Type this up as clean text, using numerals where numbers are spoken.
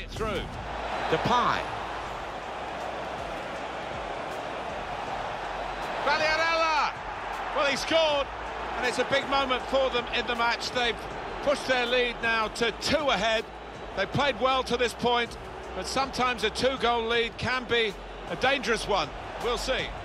it through. Depay. Vallarella! Well, he scored, and it's a big moment for them in the match. They've pushed their lead now to 2 ahead. They've played well to this point, but sometimes a 2-goal lead can be a dangerous one. We'll see.